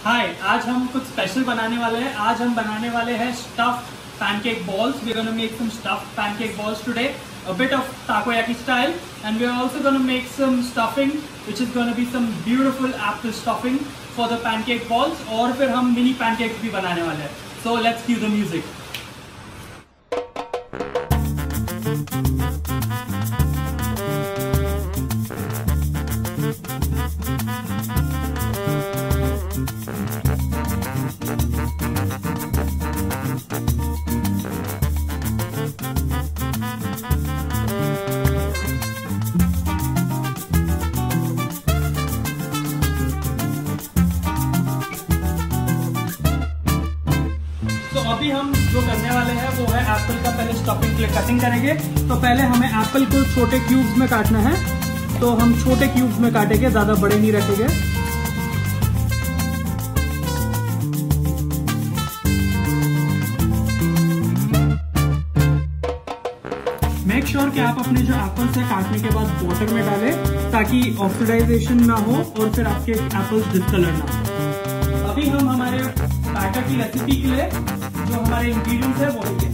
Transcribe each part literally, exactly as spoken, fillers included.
हाय, आज हम कुछ स्पेशल बनाने वाले हैं। आज हम बनाने वाले हैं stuffed pancake balls. We're going to make some stuffed pancake balls today, a bit of takoyaki style, and we're also going to make some stuffing, which is going to be some beautiful apple stuffing for the pancake balls. और फिर हम mini pancakes भी बनाने वाले हैं. So let's cue the music. तो अभी हम जो करने वाले हैं वो है एप्पल का पहले स्टफिंग के लिए कटिंग करेंगे। तो पहले हमें एप्पल को छोटे क्यूब्स में काटना है, तो हम छोटे क्यूब्स में काटेंगे, ज्यादा बड़े नहीं रखेंगे। मेक श्योर कि आप अपने जो एप्पल्स है काटने के बाद वाटर में डालें ताकि ऑक्सीडाइजेशन ना हो और फिर आपके एप्पल्स डिस्कलर ना हो। अभी हम हमारे बैटर की रेसिपी के लिए जो हमारे इंग्रेडिएंट्स है वो लेंगे।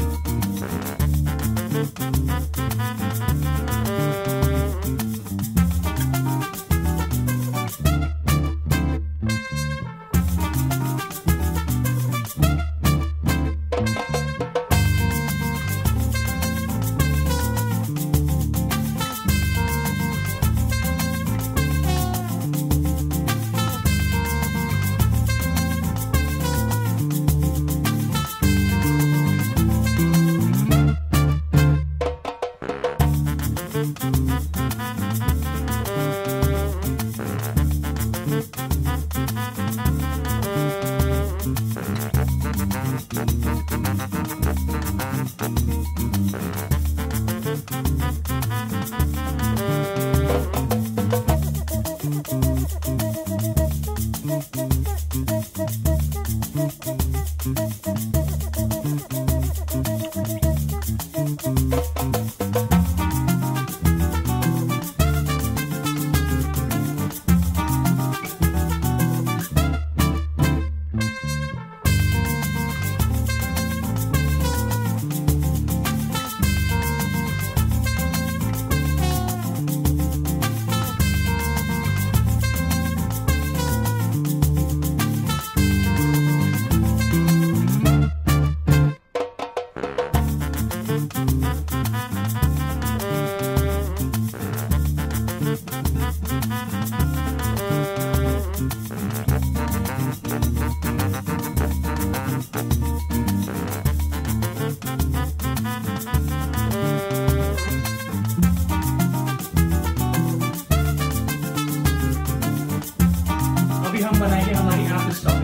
हम बनाएंगे हमारी एप्पल स्टफिंग।